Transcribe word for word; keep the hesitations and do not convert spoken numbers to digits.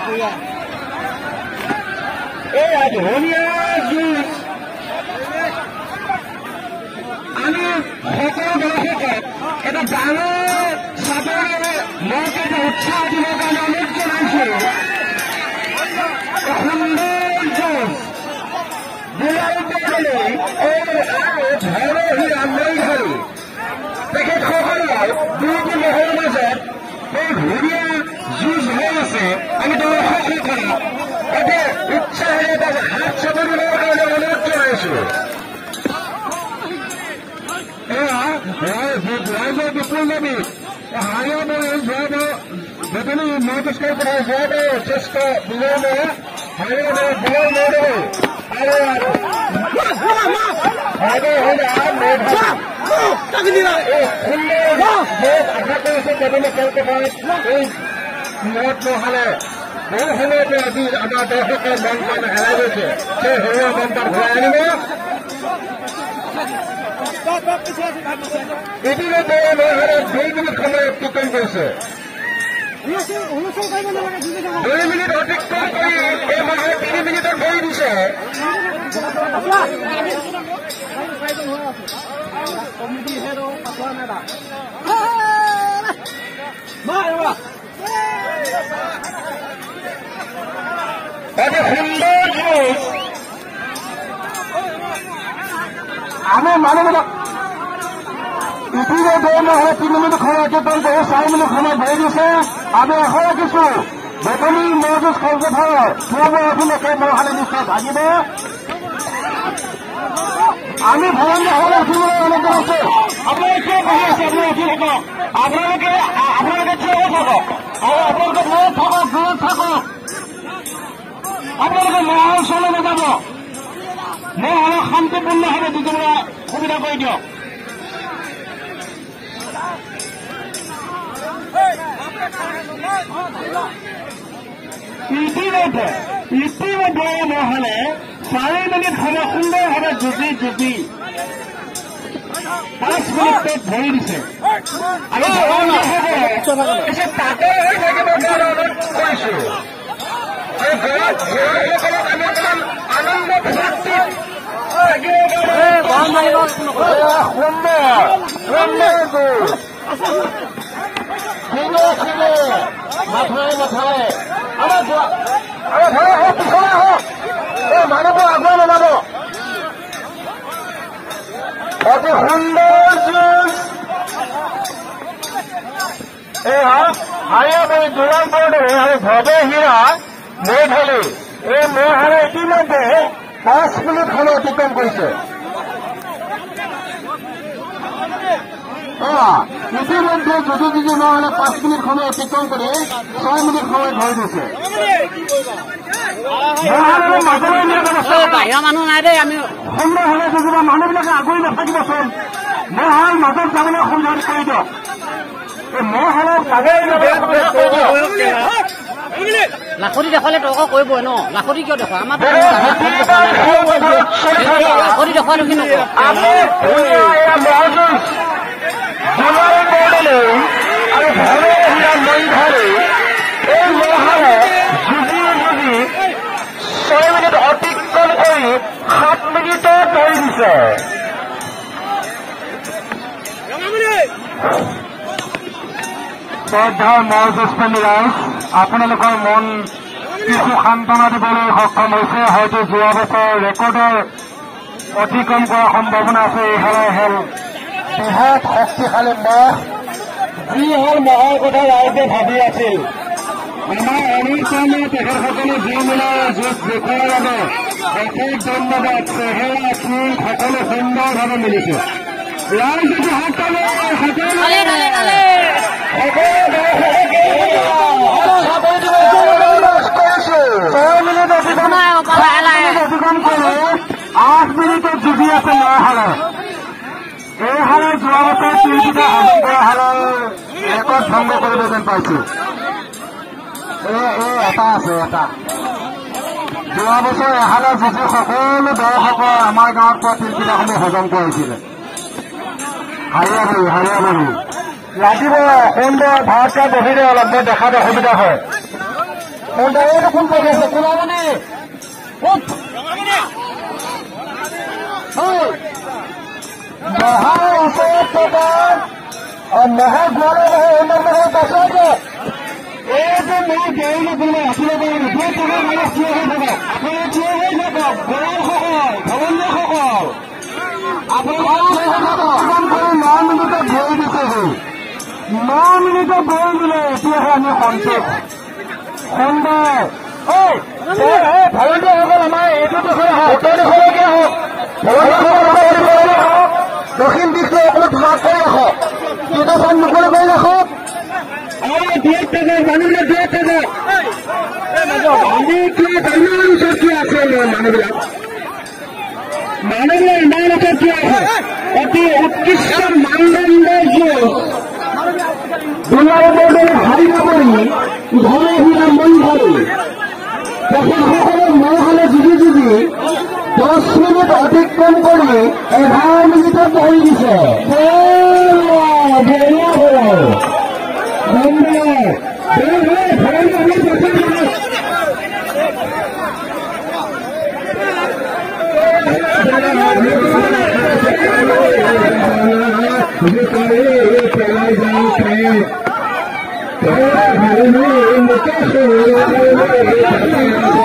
এয়া ধুনীয়া যুঁজ আমি সকলো দৰ্শকক এটা ডাঙৰ চাদৰেৰে মোক এটা উৎসাহ দিবৰ কাৰণে অনুৰোধ জনাইছো। সুন্দৰ যুঁজ বুঢ়াই আৰু ধৰহীৰা মৈধাৰী তেখেতসকলৰ দুয়োটি মহলৰ মাজত এই ধুনীয়া যুঁজ হৈ আছে। আমি দৰ্শকসকলক এটা উৎসাহেৰে এটা হাত চাদৰিবৰ কাৰণে অনুৰোধ জনাইছো। ৰাইজৰ বিপুলবাদী হাৰিয়া যোৱাব বেতনী মহাপুৰস্কাৰ পৰা যোৱাব শ্ৰেষ্ঠ বিজয় হাৰিয়া বিজয় মহোদয় আৰু আশা কৰিছো বেতনী খেলপথাৰত এই মহৎ মহালে বহু সময়তে আজি আমাৰ দৰ্শকৰ মন প্ৰাণ হেৰাই গৈছে। সেই হেৰুৱা মন প্ৰাণ ঘূৰাই আনিব। ইতিমধ্যে মহাৰাজ দুই মিনিট সময় অতিক্ৰম কৰিছে। দুই মিনিট অতিক্ৰম কৰি এই মহাৰাজ তিনি মিনিটত ভৰি দিছে। এটা সুন্দৰ যুঁজ আমি মানুহবিলাক ইতিমধ্যে মহাৰাজ তিনি মিনিট সময় অতিক্ৰম কৰি চাৰি মিনিট সময় ভৰি দিছে। আমি আশা ৰাখিছো বেতনী মহযুঁজ খেলপথাৰৰ পূৰ্ব অভিলেখে মহালে নিশ্চয় ভাগিব। আমি ভৰণ উঠিবলৈ অনুৰোধ কৰিছো। আপোনালোকে কিয় বহি আছে? আপুনি উঠি থাকক। আপোনালোকে আপোনালোকে থিয় হৈ থাকক আৰু আপোনালোকে দূৰত থাকক দূৰত থাকক। আপোনালোকে মহৰ ওচৰলৈ নাযাব। মহলক শান্তিপূৰ্ণভাৱে দিবলৈ সুবিধা কৰি দিয়ক। ইতিমধ্যে ইতিমধ্যে মহলে চাৰি মিনিট সময় সুন্দৰভাৱে যুঁজি যুঁজি পাঁচ মিনিটত ভৰি দিছে। আমি তাতে হৈ থাকিব অনুৰোধ কৰিছো। আমি অকমান আনন্দ ফূৰ্তিত মাথাই মাথাই পিছলৈ হওক। এই মানুহবোৰ আগুৱাই নাযাব। অতি সুন্দৰ যুঁজ এয়া হাৰিয়াবাৰী দুৰামপুৰদে আৰু ভৱেহীৰা মৈধালী। এই মৈহাৰে ইতিমধ্যে পাঁচ মিনিট সময় অতিক্ৰম কৰিছে। ইতিমধ্যে যুঁজি যুঁজি মহালে পাঁচ মিনিট সময় অতিক্ৰম কৰি ছয় মিনিট সময় ভৰি দিছে। বাহিৰৰ মানুহ নাই দেই। আমি সুন্দৰভাৱে যুঁজিব। মানুহবিলাকে আগুৰি নাথাকিবচোন। মহাৰ মাজত যাবলৈ সুবিধা কৰি দিয়ক। এই মহালক লাখুটি দেখুৱালে তৰ্ক কৰিবই ন। লাখুটি কিয় দেখুৱা? আমাৰ লাখুটি দেখুৱাটো কি নকৰোঁ। আৰু ভৱেহীৰা মৈধাৰী এই মহালে যুঁজি যুঁজি ছয় মিনিট অতিক্ৰম কৰি সাত মিনিটত ভৰি দিছে। শ্ৰদ্ধা মহযুঁজপ্ৰেমী ৰাইজ, আপোনালোকৰ মন কিছু সান্তনা দিবলৈ সক্ষম হৈছে। হয়তো যোৱা বছৰ ৰেকৰ্ডৰ অতিক্ৰম কৰাৰ সম্ভাৱনা আছে। এই খেলৰ খেল বৃহৎ শক্তিশালী মহ। যি হল মহৰ কথা ৰাইজে ভাবি আছিল। আমাৰ অনিল শৰ্মাই তেখেতসকলে যি মিলাৰ যুঁজ দেখুওৱাৰ বাবে অশেষ ধন্যবাদ। চেহেৰা চুল সকলো সুন্দৰভাৱে মিলিছে। ৰাইজ যদি হাত তালে অতিক্ৰম কৰি আঠ মিনিটত যুঁজি আছে মহালে। এই হালে যোৱা বছৰ তিনিটা হজম কৰা হালৰ ৰেকৰ্ড ভংগ কৰিব যেন পাইছো। এটা আছে এটা যোৱা বছৰ এহালে যুঁজি সকলো দৰ্শকৰ আমাৰ গাঁৱত পোৱা তিনিটাসমূহ হজম কৰিছিলে। হাৰিয়াবাৰী হাৰিয়াবাৰী লাগিব সুন্দৰ ভাৰতীয় বহিৰে অলপ মই দেখাত অসুবিধা হয়। এইটো কোন পৰি আছে কোলামণি ক'ত মহাৰ ওচৰত থকা মহা গোৱালৰ উন্নয়নৰ পাছত এইটো মই দেৰিলৈ কোনোবাই ৰাখিব পাৰে দুই টকা মানে থিয় হৈ থাকক আপুনি থিয় হৈ থাকক গৌৰৱসকল ধনন্যসকল আপোনালোকে ন মিনিটত ভৰি দিছেহি ন মিনিটত ভৰি দিলে এতিয়াহে আমি সন্তোষ সুন্দৰ ভলন্টিয়াৰসকল আমাৰ এইটো দেশৰে হওক উত্তৰ দেশলৈকে হওক ভলন্টিয়াৰসকল হওক দক্ষিণ দিশটো অকণমান ভাগ কৰি ৰাখক দুটাখন মুকলি কৰি ৰাখক আৰু দুই থাকে মানুহবিলাক দুই থাকে আমি কিয় ডাঙৰ ওচৰত কিয় আছে মানুহবিলাক মানুহবিলাক ইমান ওচৰত কিয় আছে অতি উৎকৃষ্ট মানদণ্ডৰ যুগ দুলাৰৰ দৰে ভাবি নপৰি ঘৰে ঘূৰা মন ধৰি প্ৰশাসকলে মহালে যুঁজি যুঁজি দহ মিনিট অতিক্ৰম কৰি এঘাৰ মিনিটত ধৰি দিছে পেলাই যাওঁ